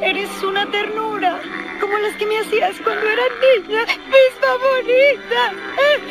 Eres una ternura, como las que me hacías cuando era niña, mis favoritas.